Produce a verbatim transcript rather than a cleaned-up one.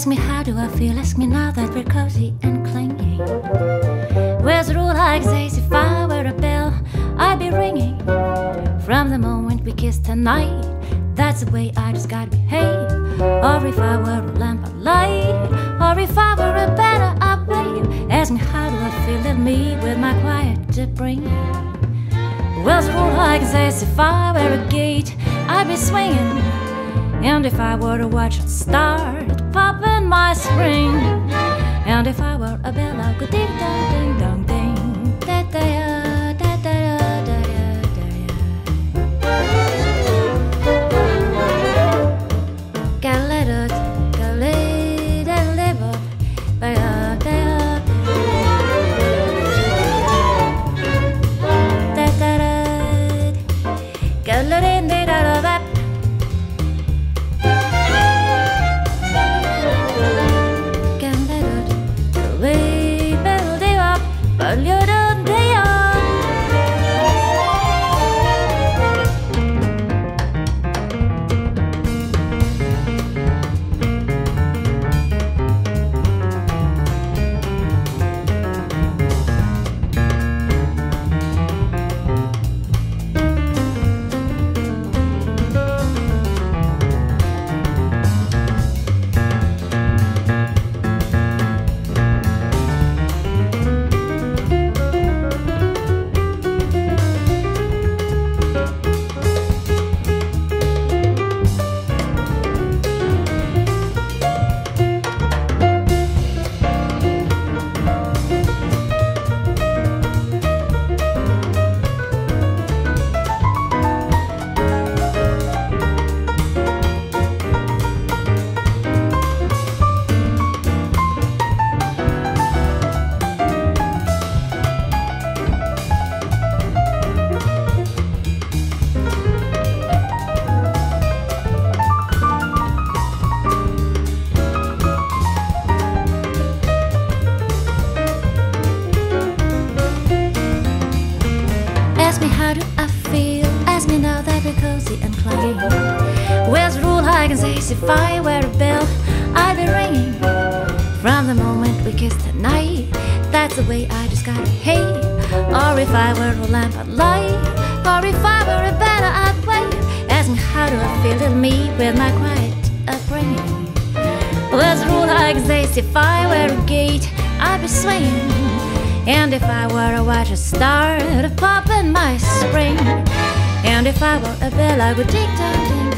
Ask me how do I feel, ask me now that we're cozy and clingy. Where's the rule like this? If I were a bell, I'd be ringing. From the moment we kissed tonight, that's the way I just gotta behave. Or if I were a lamp of light, or if I were a banner I'd wave. Ask me how do I feel, let me with my quiet upbringing. Where's the rule like this? If I were a gate, I'd be swinging. And if I were to watch a star, it'd pop in my spring. And if I were a bell, I could ding dong ding dong ding da da da da da da da. Galera, galera, leva, ba da da da da. Galera, da da da. Ask me how do I feel, ask me now that we're cozy and playing. Where's the rule I can say, if I were a bell, I'd be ringing. From the moment we kissed tonight, that's the way I just gotta behave. Or if I were a lamp I'd light, or if I were a banner I'd wave. Ask me how do I feel, tell me with my quiet upbringing. Where's the rule I can say, if I were a gate, I'd be swinging. And if I were to watch a star, it'd pop in my spring. And if I were a bell, I would ding dong ding